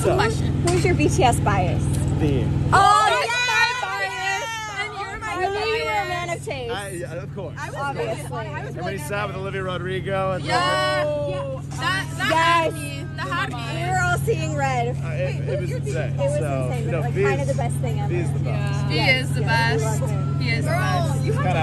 have a question. Who's your BTS bias? The. Oh, my bias. And you're my I knew you were a man of taste. Yeah, of course. Obviously. And when he sat with Olivia Rodrigo. And That had me. That had me. We were all seeing red. it was insane. It was insane, but like kind of the best thing ever. He is the best. He is the best. We love him. He is the best.